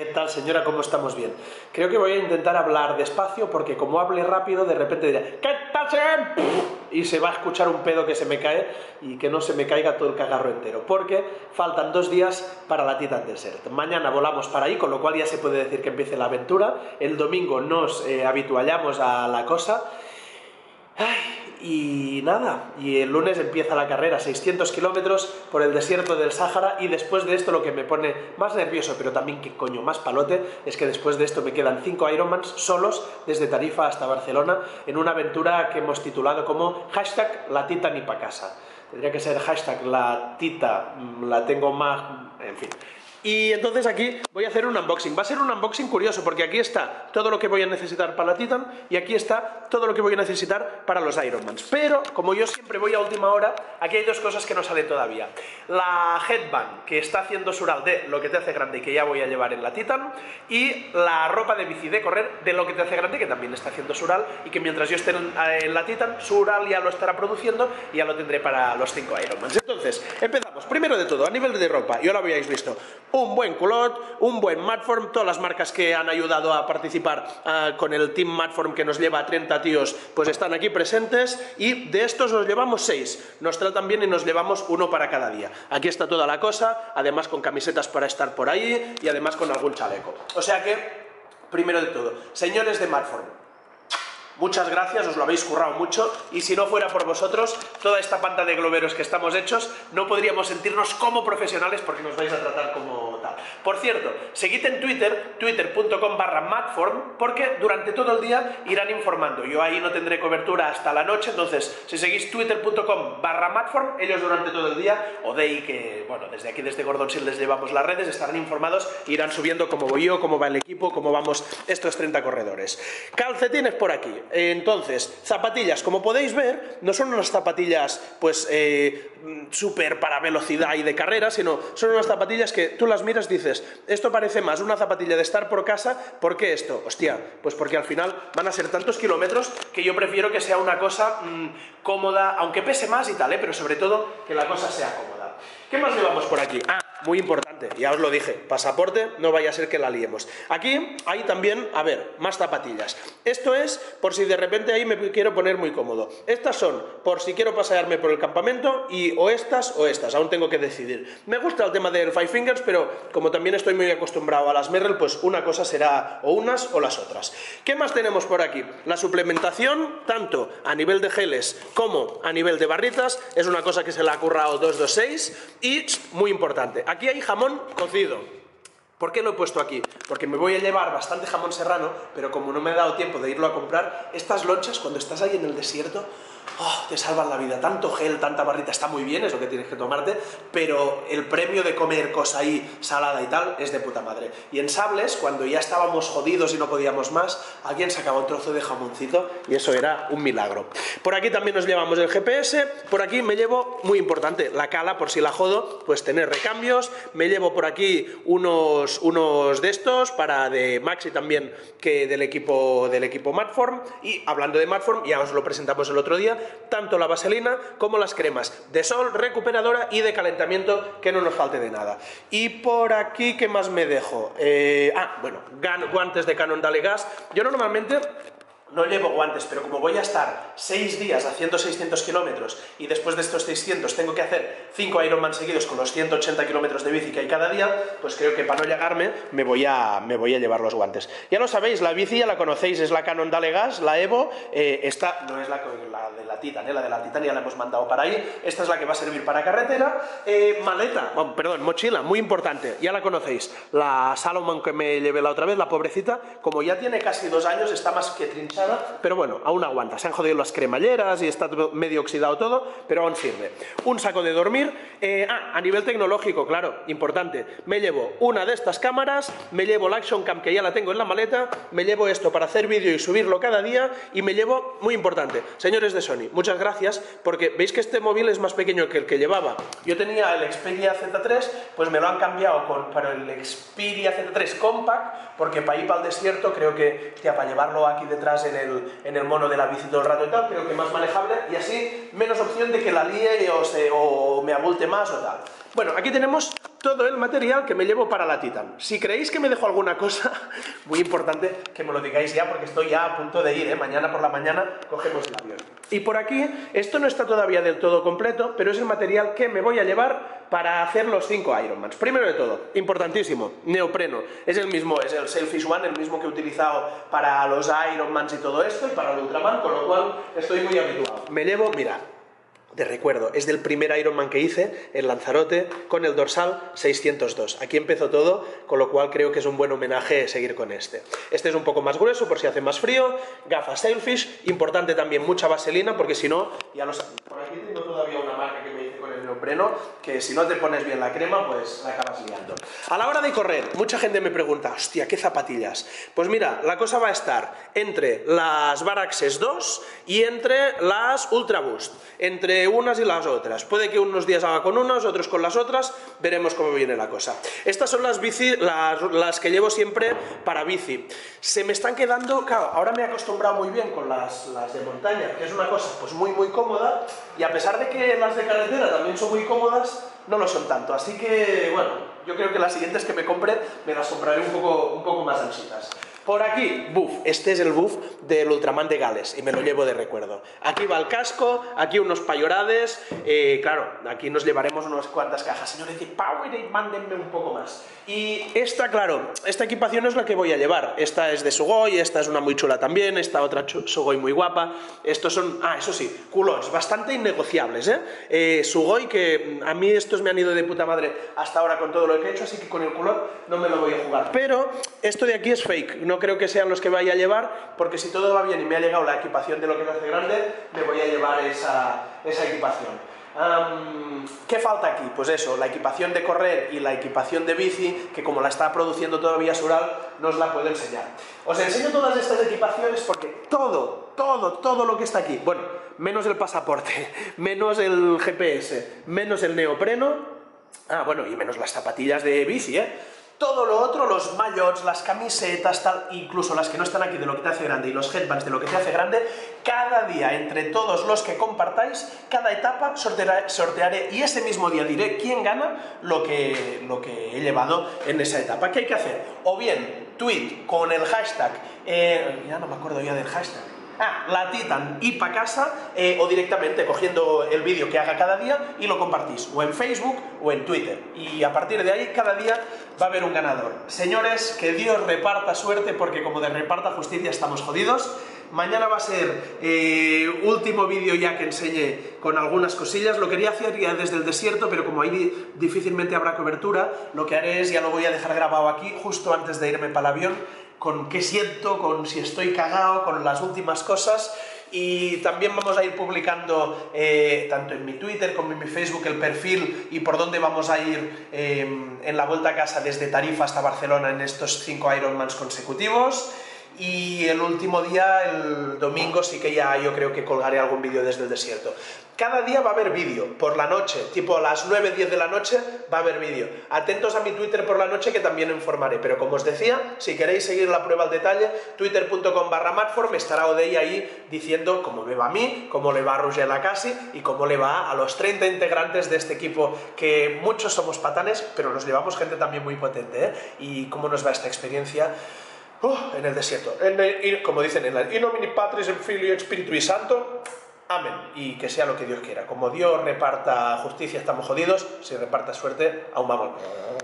¿Qué tal, señora? ¿Cómo estamos? Bien. Creo que voy a intentar hablar despacio porque como hable rápido de repente diré ¿qué tal, señor? Y se va a escuchar un pedo que se me cae y que no se me caiga todo el cagarro entero porque faltan 2 días para la Titan Desert. Mañana volamos para ahí, con lo cual ya se puede decir que empiece la aventura. El domingo nos habituallamos a la cosa. Y nada, y el lunes empieza la carrera, 600 kilómetros por el desierto del Sáhara, y después de esto lo que me pone más nervioso, pero también que coño más palote, es que después de esto me quedan 5 Ironmans solos desde Tarifa hasta Barcelona, en una aventura que hemos titulado como hashtag la tita ni pa' casa. Tendría que ser hashtag la tita, la tengo más, en fin. Y entonces aquí voy a hacer un unboxing. Va a ser un unboxing curioso porque aquí está todo lo que voy a necesitar para la Titan y aquí está todo lo que voy a necesitar para los Ironmans. Pero, como yo siempre voy a última hora, aquí hay 2 cosas que no salen todavía. La headband, que está haciendo Sural de Lo que te hace grande y que ya voy a llevar en la Titan, y la ropa de bici de correr de Lo que te hace grande, que también está haciendo Sural, y que mientras yo esté en la Titan, Sural ya lo estará produciendo y ya lo tendré para los 5 Ironmans. Entonces, empezamos. Primero de todo, a nivel de ropa, ya lo habíais visto. Un buen culot, un buen Matform, todas las marcas que han ayudado a participar con el Team Matform que nos lleva a 30 tíos, pues están aquí presentes, y de estos nos llevamos 6, nos tratan bien y nos llevamos uno para cada día. Aquí está toda la cosa, además con camisetas para estar por ahí y además con algún chaleco. O sea que, primero de todo, señores de Matform, muchas gracias, os lo habéis currado mucho, y si no fuera por vosotros, toda esta panda de globeros que estamos hechos, no podríamos sentirnos como profesionales porque nos vais a tratar como tal. Por cierto, seguid en Twitter, twitter.com/matform, porque durante todo el día irán informando. Yo ahí no tendré cobertura hasta la noche, entonces si seguís twitter.com/matform, ellos durante todo el día, o de ahí que, bueno, desde aquí, desde Gordonsil les llevamos las redes, estarán informados, irán subiendo cómo voy yo, cómo va el equipo, cómo vamos estos 30 corredores. Calcetines por aquí. Entonces, zapatillas, como podéis ver, no son unas zapatillas pues súper para velocidad y de carrera, sino son unas zapatillas que tú las miras y dices, esto parece más una zapatilla de estar por casa. ¿Por qué esto? Hostia, pues porque al final van a ser tantos kilómetros que yo prefiero que sea una cosa cómoda, aunque pese más y tal, pero sobre todo que la cosa sea cómoda. ¿Qué más llevamos por aquí? Muy importante, ya os lo dije, pasaporte, no vaya a ser que la liemos. Aquí hay también, a ver, más zapatillas. Esto es por si de repente ahí me quiero poner muy cómodo. Estas son por si quiero pasearme por el campamento, y o estas, aún tengo que decidir. Me gusta el tema del Five Fingers, pero como también estoy muy acostumbrado a las Merrell, pues una cosa será o unas o las otras. ¿Qué más tenemos por aquí? La suplementación, tanto a nivel de geles como a nivel de barritas, es una cosa que se la ha currado 226, y muy importante, aquí hay jamón cocido. ¿Por qué lo he puesto aquí? Porque me voy a llevar bastante jamón serrano, pero como no me he dado tiempo de irlo a comprar, estas lonchas, cuando estás ahí en el desierto, te salvan la vida. Tanto gel, tanta barrita, está muy bien, es lo que tienes que tomarte, pero el premio de comer cosa ahí salada y tal es de puta madre. Y en Sables, cuando ya estábamos jodidos y no podíamos más, alguien sacaba un trozo de jamoncito y eso era un milagro. Por aquí también nos llevamos el GPS, por aquí me llevo, muy importante, la cala, por si la jodo, pues tener recambios. Me llevo por aquí unos de estos para de Maxi también, que del equipo Matform. Y hablando de Matform, ya os lo presentamos el otro día, tanto la vaselina como las cremas de sol, recuperadora y de calentamiento, que no nos falte de nada. Y por aquí, ¿qué más me dejo? Bueno, guantes de Canon Dale Gas. Yo normalmente no llevo guantes, pero como voy a estar 6 días haciendo 600 kilómetros y después de estos 600 tengo que hacer 5 Ironman seguidos con los 180 kilómetros de bici que hay cada día, pues creo que para no llegarme me voy a llevar los guantes. Ya lo sabéis, la bici ya la conocéis, es la Canon Dale Gas, la Evo. Esta no es la de la Titan, la de la Titan ya la hemos mandado para ahí. Esta es la que va a servir para carretera. Mochila, muy importante, ya la conocéis, la Salomon que me llevé la otra vez, la pobrecita, como ya tiene casi 2 años, está más que trinchada, pero bueno, aún aguanta. Se han jodido las cremalleras y está medio oxidado todo, pero aún sirve. Un saco de dormir. A nivel tecnológico, claro, importante, me llevo una de estas cámaras, me llevo la Action Cam que ya la tengo en la maleta, me llevo esto para hacer vídeo y subirlo cada día, y me llevo, muy importante, señores de Sony, muchas gracias, porque veis que este móvil es más pequeño que el que llevaba. Yo tenía el Xperia Z3, pues me lo han cambiado para el Xperia Z3 Compact, porque para ir para el desierto creo que, para llevarlo aquí detrás en el mono de la bici todo el rato y tal, creo que más manejable, y así menos opción de que la líe o me abulte más o tal. Bueno, aquí tenemos todo el material que me llevo para la Titan. Si creéis que me dejo alguna cosa, muy importante que me lo digáis ya, porque estoy ya a punto de ir, ¿eh? Mañana por la mañana cogemos el avión. Y por aquí, esto no está todavía del todo completo, pero es el material que me voy a llevar para hacer los 5 Ironmans. Primero de todo, importantísimo, neopreno. Es el mismo, es el Sailfish One, el mismo que he utilizado para los Ironmans y todo esto, y para el Ultraman, con lo cual estoy muy habituado. Me llevo, mira, de recuerdo, es del primer Ironman que hice, el Lanzarote, con el dorsal 602. Aquí empezó todo, con lo cual creo que es un buen homenaje seguir con este. Este es un poco más grueso por si hace más frío, gafas Sailfish, importante también mucha vaselina, porque si no, ya lo sabes. Por aquí tengo todavía una marca que me hice con el neopreno, que si no te pones bien la crema, pues la acabas liando. A la hora de correr, mucha gente me pregunta, hostia, ¿qué zapatillas? Pues mira, la cosa va a estar entre las Varaxes 2 y entre las Ultra Boost, entre unas y las otras. Puede que unos días haga con unas, otros con las otras, veremos cómo viene la cosa. Estas son las bici, las que llevo siempre para bici. Se me están quedando, claro, ahora me he acostumbrado muy bien con las de montaña, que es una cosa pues muy cómoda, y a pesar de que las de carretera también son muy cómodas, no lo son tanto. Así que, bueno, yo creo que las siguientes que me compre, me las compraré un poco más ansitas. Por aquí, buff, este es el buff del Ultraman de Gales y me lo llevo de recuerdo. Aquí va el casco, aquí unos payorades, claro, aquí nos llevaremos unas cuantas cajas. Señores de Powerade, mándenme un poco más. Y esta, claro, esta equipación es la que voy a llevar. Esta es de Sugoi, esta es una muy chula también, esta otra Sugoi muy guapa. Estos son, eso sí, culones, bastante innegociables, Sugoi, que a mí estos me han ido de puta madre hasta ahora con todo lo que he hecho, así que con el culón no me lo voy a jugar. Pero esto de aquí es fake. No creo que sean los que vaya a llevar, porque si todo va bien y me ha llegado la equipación de lo que me hace grande, me voy a llevar esa equipación. ¿Qué falta aquí? Pues eso, la equipación de correr y la equipación de bici, que como la está produciendo todavía Sural, no os la puedo enseñar. Os enseño todas estas equipaciones porque todo lo que está aquí, bueno, menos el pasaporte, menos el GPS, menos el neopreno, bueno, y menos las zapatillas de bici, Todo lo otro, los maillots, las camisetas, tal, incluso las que no están aquí de lo que te hace grande y los headbands de lo que te hace grande, cada día, entre todos los que compartáis, cada etapa sortearé y ese mismo día diré quién gana lo que he llevado en esa etapa. ¿Qué hay que hacer? O bien, tweet con el hashtag, ya no me acuerdo ya del hashtag, la Titan y pa' casa, o directamente cogiendo el vídeo que haga cada día y lo compartís, o en Facebook o en Twitter, y a partir de ahí cada día va a haber un ganador. Señores, que Dios reparta suerte, porque como de reparta justicia estamos jodidos. Mañana va a ser último vídeo ya que enseñe con algunas cosillas. Lo quería hacer ya desde el desierto, pero como ahí difícilmente habrá cobertura, lo que haré es, ya lo voy a dejar grabado aquí justo antes de irme para el avión, con qué siento, con si estoy cagado, con las últimas cosas. Y también vamos a ir publicando tanto en mi Twitter como en mi Facebook el perfil y por dónde vamos a ir en la vuelta a casa desde Tarifa hasta Barcelona en estos 5 Ironmans consecutivos. Y el último día, el domingo, sí que ya yo creo que colgaré algún vídeo desde el desierto. Cada día va a haber vídeo, por la noche, tipo a las 9, 10 de la noche va a haber vídeo. Atentos a mi Twitter por la noche que también informaré, pero como os decía, si queréis seguir la prueba al detalle, twitter.com/Matford, me estará Odey ahí diciendo cómo me va a mí, cómo le va a Roger Lacassi y cómo le va a los 30 integrantes de este equipo, que muchos somos patanes, pero nos llevamos gente también muy potente, y cómo nos va esta experiencia en el desierto, como dicen en la In nomine Patris et Filii et Spiritui Santo, amén, y que sea lo que Dios quiera. Como Dios reparta justicia estamos jodidos, si reparta suerte aún vamos.